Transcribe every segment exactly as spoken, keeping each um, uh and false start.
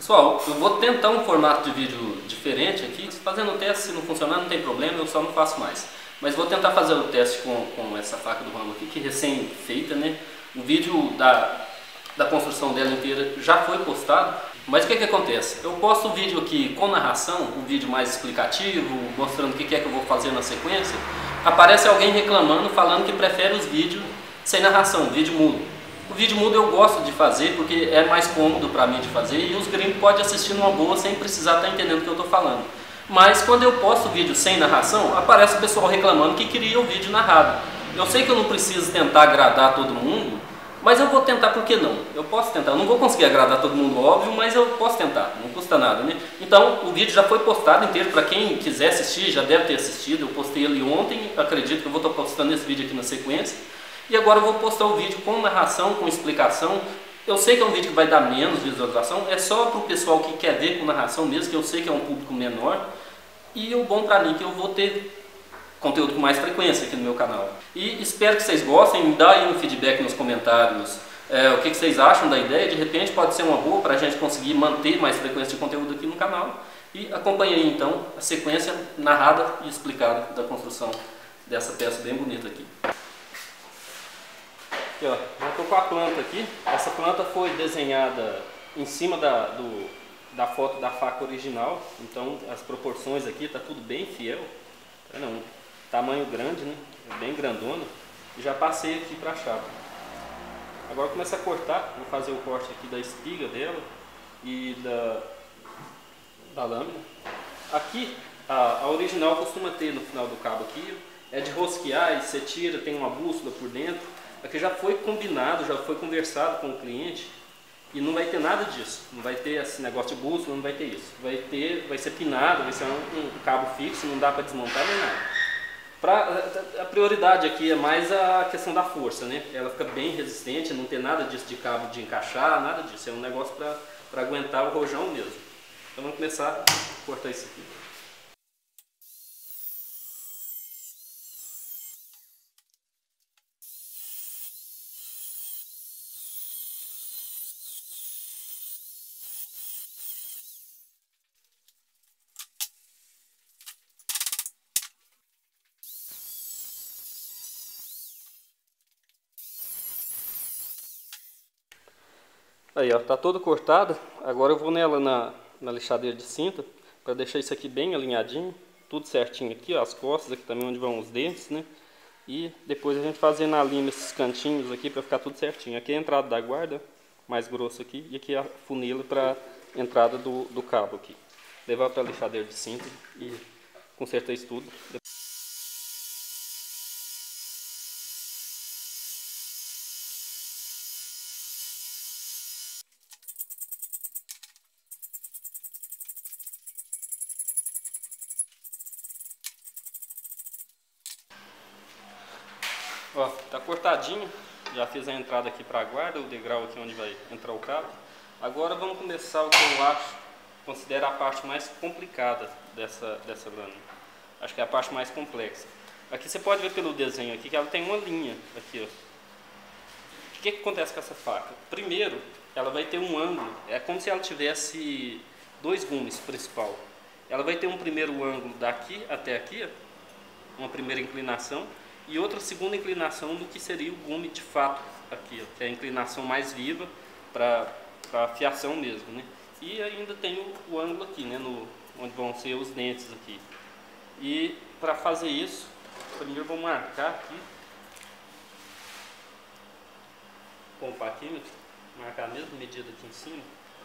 Pessoal, eu vou tentar um formato de vídeo diferente aqui, fazendo o teste, se não funcionar não tem problema, eu só não faço mais. Mas vou tentar fazer o teste com, com essa faca do Rambo aqui, que é recém-feita, né? O vídeo da, da construção dela inteira já foi postado, mas o que que acontece? Eu posto o vídeo aqui com narração, um vídeo mais explicativo, mostrando o que é que eu vou fazer na sequência, aparece alguém reclamando, falando que prefere os vídeos sem narração, vídeo mudo. O vídeo mudo eu gosto de fazer porque é mais cômodo para mim de fazer e os gringos podem assistir numa boa sem precisar estar entendendo o que eu estou falando. Mas quando eu posto o vídeo sem narração, aparece o pessoal reclamando que queria o vídeo narrado. Eu sei que eu não preciso tentar agradar todo mundo, mas eu vou tentar, por que não? Eu posso tentar, eu não vou conseguir agradar todo mundo, óbvio, mas eu posso tentar, não custa nada, né? Então o vídeo já foi postado inteiro, para quem quiser assistir, já deve ter assistido, eu postei ele ontem, acredito que eu vou estar postando esse vídeo aqui na sequência. E agora eu vou postar o vídeo com narração, com explicação. Eu sei que é um vídeo que vai dar menos visualização, é só para o pessoal que quer ver com narração mesmo, que eu sei que é um público menor. E o bom para mim é que eu vou ter conteúdo com mais frequência aqui no meu canal. E espero que vocês gostem, me dá aí um feedback nos comentários, é, o que, que vocês acham da ideia. De repente pode ser uma boa para a gente conseguir manter mais frequência de conteúdo aqui no canal. E acompanhe aí então a sequência narrada e explicada da construção dessa peça bem bonita aqui. Aqui, ó, já estou com a planta aqui. Essa planta foi desenhada em cima da, do, da foto da faca original, então as proporções aqui tá tudo bem fiel. Tá, não, tamanho grande, né? Bem grandona. E já passei aqui para a chapa. Agora começa a cortar. Vou fazer o corte aqui da espiga dela e da, da lâmina. Aqui a, a original costuma ter no final do cabo aqui, é de rosquear e você tira, tem uma bússola por dentro. Aqui já foi combinado, já foi conversado com o cliente e não vai ter nada disso. Não vai ter esse negócio de bússola, não vai ter isso. Vai ter, vai ser pinado, vai ser um, um cabo fixo, não dá para desmontar nem nada. Pra, a prioridade aqui é mais a questão da força, né? Ela fica bem resistente, não tem nada disso de cabo de encaixar, nada disso. É um negócio para aguentar o rojão mesmo. Então vamos começar a cortar isso aqui. Aí ó, tá todo cortado. Agora eu vou nela na, na lixadeira de cinta para deixar isso aqui bem alinhadinho, tudo certinho aqui, ó, as costas aqui também onde vão os dentes, né? E depois a gente fazendo a lima esses cantinhos aqui para ficar tudo certinho. Aqui é a entrada da guarda, mais grosso aqui, e aqui a funila para entrada do, do cabo aqui. Levar para a lixadeira de cinta e consertar isso tudo. Ó, tá cortadinho, já fiz a entrada aqui para a guarda, o degrau aqui onde vai entrar o cabo. Agora vamos começar o que eu acho, considero a parte mais complicada dessa, dessa lâmina. Acho que é a parte mais complexa. Aqui você pode ver pelo desenho aqui que ela tem uma linha aqui, ó. O que que acontece com essa faca? Primeiro, ela vai ter um ângulo, é como se ela tivesse dois gumes principal. Ela vai ter um primeiro ângulo daqui até aqui, ó, uma primeira inclinação. E outra segunda inclinação do que seria o gume de fato aqui, ó, que é a inclinação mais viva para a fiação mesmo, né? E ainda tem o, o ângulo aqui, né, no, onde vão ser os dentes aqui. E para fazer isso, primeiro eu vou marcar aqui com o paquímetro, marcar a mesma medida aqui em cima.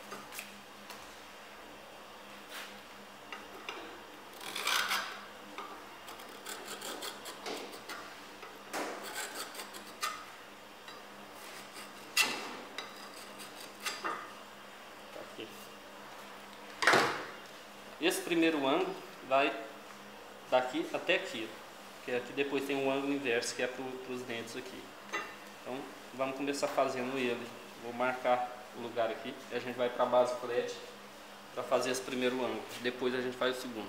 Esse primeiro ângulo vai daqui até aqui, que aqui depois tem um ângulo inverso, que é para os dentes aqui. Então vamos começar fazendo ele. Vou marcar o lugar aqui, e a gente vai para a base flat para fazer esse primeiro ângulo. Depois a gente faz o segundo.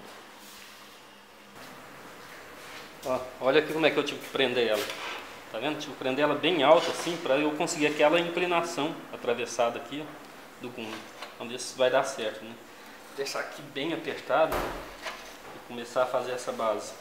Ó, olha aqui como é que eu tive que prender ela. Tá vendo? Tive que prender ela bem alta assim, para eu conseguir aquela inclinação atravessada aqui, ó, do gume. Vamos ver se vai dar certo, né? Vou deixar aqui bem apertado e começar a fazer essa base.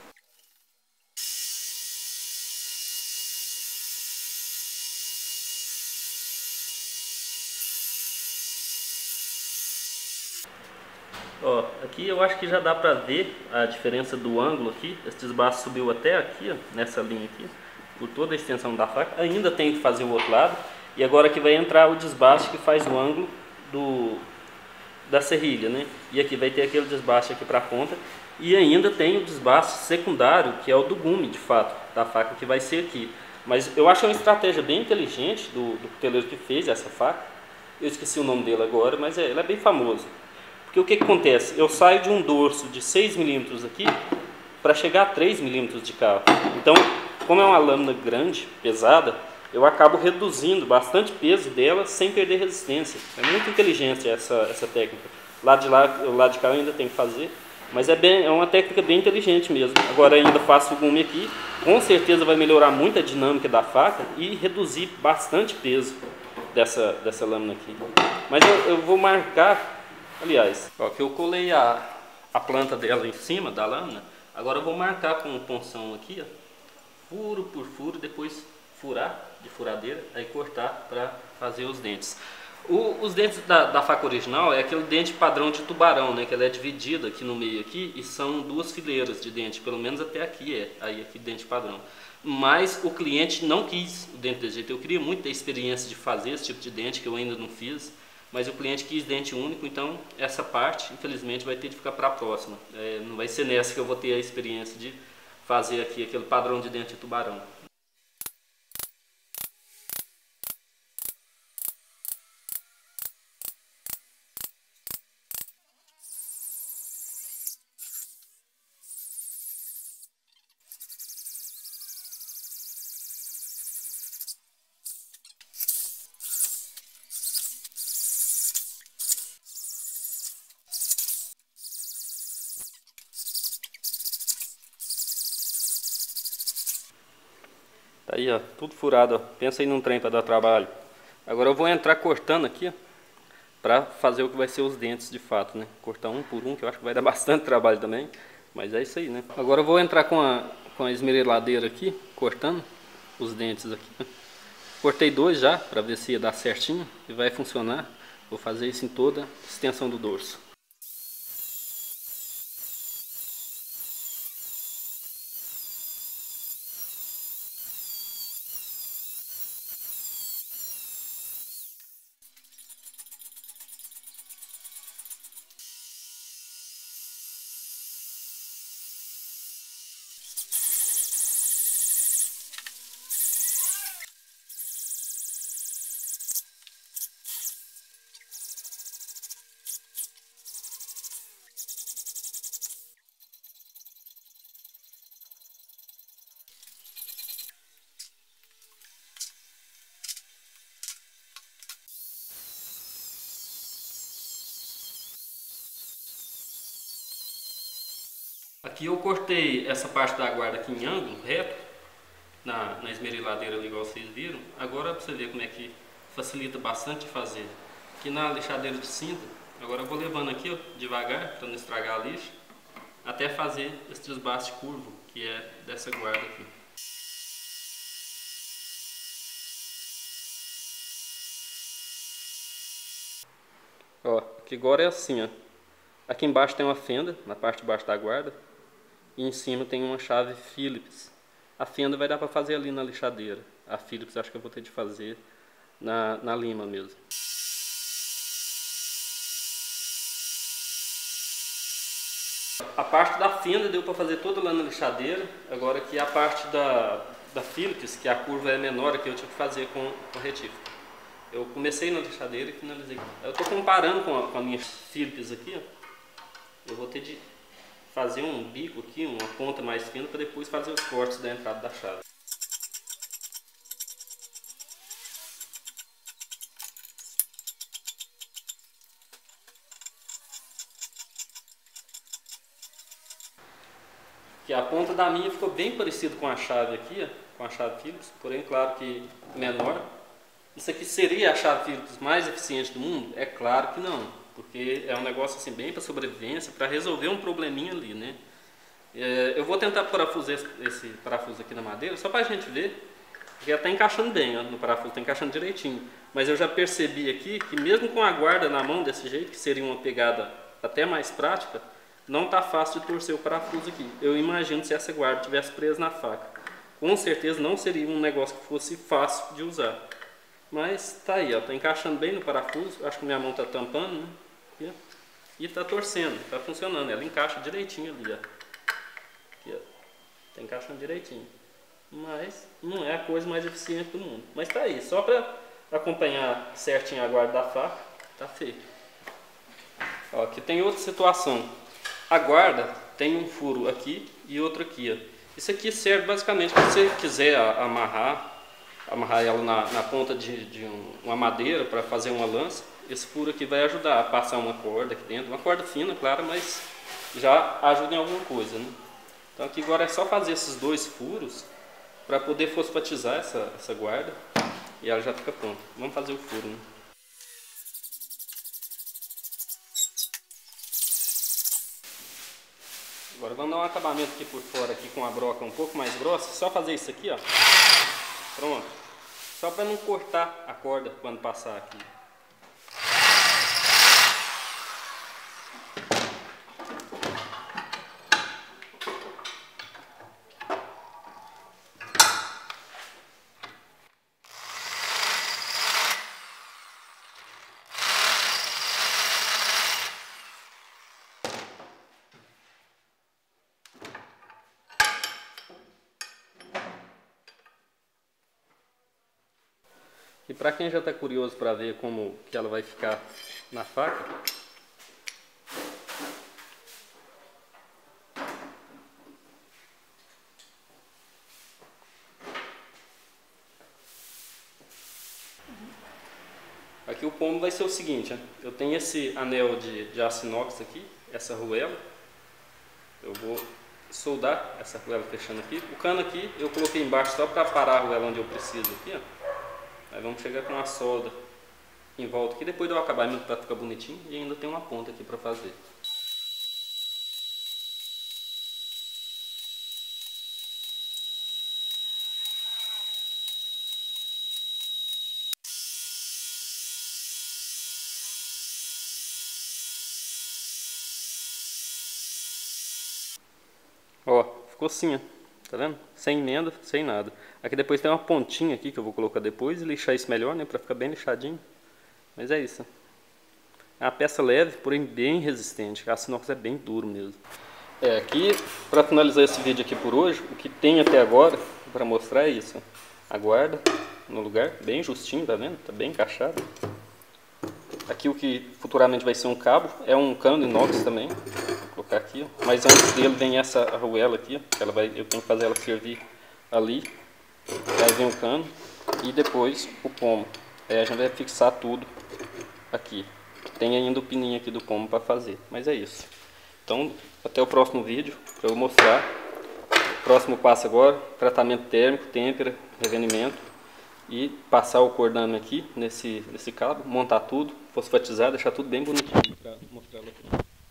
Ó, aqui eu acho que já dá pra ver a diferença do ângulo aqui. Esse desbaste subiu até aqui, ó, nessa linha aqui, por toda a extensão da faca. Ainda tem que fazer o outro lado. E agora aqui vai entrar o desbaste que faz o ângulo do, da serrilha, né? E aqui vai ter aquele desbaste aqui pra ponta. E ainda tem o desbaste secundário, que é o do gume, de fato, da faca, que vai ser aqui. Mas eu acho uma estratégia bem inteligente do, do cuteleiro que fez essa faca. Eu esqueci o nome dele agora, mas é, ele é bem famoso. Porque o que, que acontece? Eu saio de um dorso de seis milímetros aqui para chegar a três milímetros de cá. Então, como é uma lâmina grande, pesada, eu acabo reduzindo bastante peso dela sem perder resistência. É muito inteligente essa, essa técnica. Lá de lá, o lado de cá eu ainda tenho que fazer, mas é, bem, é uma técnica bem inteligente mesmo. Agora ainda faço o gume aqui, com certeza vai melhorar muito a dinâmica da faca e reduzir bastante peso dessa, dessa lâmina aqui. Mas eu, eu vou marcar. Aliás, ó, que eu colei a, a planta dela em cima da lâmina, agora eu vou marcar com um ponção aqui, ó, furo por furo, depois furar de furadeira, aí cortar para fazer os dentes. O, os dentes da, da faca original é aquele dente padrão de tubarão, né, que ela é dividida aqui no meio aqui e são duas fileiras de dente, pelo menos até aqui é, aí aqui dente padrão. Mas o cliente não quis o dente desse jeito. Eu queria muito ter experiência de fazer esse tipo de dente, que eu ainda não fiz. Mas o cliente quis dente único, então essa parte, infelizmente, vai ter de ficar para a próxima. É, não vai ser nessa que eu vou ter a experiência de fazer aqui aquele padrão de dente de tubarão. Tá aí, ó, tudo furado, ó. Pensa aí num trem para dar trabalho. Agora eu vou entrar cortando aqui, ó, para fazer o que vai ser os dentes de fato, né? Cortar um por um, que eu acho que vai dar bastante trabalho também, mas é isso aí, né? Agora eu vou entrar com a, com a esmereladeira aqui, cortando os dentes aqui, né? Cortei dois já, para ver se ia dar certinho e vai funcionar. Vou fazer isso em toda a extensão do dorso. Aqui eu cortei essa parte da guarda aqui em ângulo reto, na, na esmeriladeira ali, igual vocês viram. Agora para você ver como é que facilita bastante fazer. Aqui na lixadeira de cinta, agora eu vou levando aqui, ó, devagar, para não estragar a lixa, até fazer esse desbaste curvo, que é dessa guarda aqui. Ó, aqui agora é assim, ó. Aqui embaixo tem uma fenda, na parte de baixo da guarda. E em cima tem uma chave Phillips. A fenda vai dar para fazer ali na lixadeira. A Phillips acho que eu vou ter de fazer na, na lima mesmo. A parte da fenda deu para fazer toda lá na lixadeira. Agora aqui a parte da, da Phillips, que a curva é menor, que eu tive que fazer com, com retífico. Eu comecei na lixadeira e finalizei. Eu estou comparando com a, com a minha Phillips aqui, ó. Eu vou ter de fazer um bico aqui, uma ponta mais fina, para depois fazer os cortes da entrada da chave. Que a ponta da minha ficou bem parecida com a chave aqui, ó, com a chave Phillips, porém claro que menor. Isso aqui seria a chave Phillips mais eficiente do mundo? É claro que não, porque é um negócio assim bem para sobrevivência, para resolver um probleminha ali, né? É, eu vou tentar parafusar esse, esse parafuso aqui na madeira, só para a gente ver, porque está encaixando bem, ó, no parafuso, está encaixando direitinho. Mas eu já percebi aqui que mesmo com a guarda na mão desse jeito, que seria uma pegada até mais prática, não está fácil de torcer o parafuso aqui. Eu imagino se essa guarda tivesse presa na faca. Com certeza não seria um negócio que fosse fácil de usar. Mas tá aí, ó, tá encaixando bem no parafuso. Acho que minha mão tá tampando, né? Aqui, e tá torcendo, tá funcionando. Ela encaixa direitinho ali, ó. Aqui, ó. Tá encaixando direitinho. Mas não é a coisa mais eficiente do mundo. Mas tá aí, só pra acompanhar certinho a guarda da faca, tá feito. Ó, aqui tem outra situação. A guarda tem um furo aqui e outro aqui, ó. Isso aqui serve basicamente se você quiser amarrar amarrar ela na, na ponta de, de um, uma madeira para fazer uma lança. Esse furo aqui vai ajudar a passar uma corda aqui dentro, uma corda fina, claro, mas já ajuda em alguma coisa, né? Então aqui agora é só fazer esses dois furos para poder fosfatizar essa, essa guarda e ela já fica pronta. Vamos fazer o furo, né? Agora vamos dar um acabamento aqui por fora aqui com a broca um pouco mais grossa, só fazer isso aqui, ó. Pronto. Só para não cortar a corda quando passar aqui. E para quem já está curioso para ver como que ela vai ficar na faca, aqui o pomo vai ser o seguinte, ó. Eu tenho esse anel de, de aço inox aqui, essa arruela, eu vou soldar essa arruela fechando aqui. O cano aqui eu coloquei embaixo só para parar a arruela onde eu preciso aqui, ó. Aí vamos chegar com uma solda em volta aqui, depois do acabamento para ficar bonitinho, e ainda tem uma ponta aqui para fazer. Ó, ficou assim, ó. Tá vendo? Sem emenda, sem nada. Aqui depois tem uma pontinha aqui que eu vou colocar depois e lixar isso melhor, né? Pra ficar bem lixadinho. Mas é isso. É uma peça leve, porém bem resistente. A aço inox é bem duro mesmo. É, aqui, pra finalizar esse vídeo aqui por hoje, o que tem até agora pra mostrar é isso. A guarda no lugar, bem justinho, tá vendo? Tá bem encaixado. Aqui o que futuramente vai ser um cabo, é um cano inox também. Vou colocar aqui, ó. Mas antes dele vem essa arruela aqui, ó, que ela vai, eu tenho que fazer ela servir ali. Aí vem o cano e depois o pomo. Aí a gente vai fixar tudo aqui. Tem ainda o pininho aqui do pomo para fazer, mas é isso. Então até o próximo vídeo para eu mostrar. O próximo passo agora, tratamento térmico, têmpera, revenimento. E passar o cordame aqui nesse, nesse cabo, montar tudo, fosfatizar, deixar tudo bem bonitinho para mostrar lá aqui.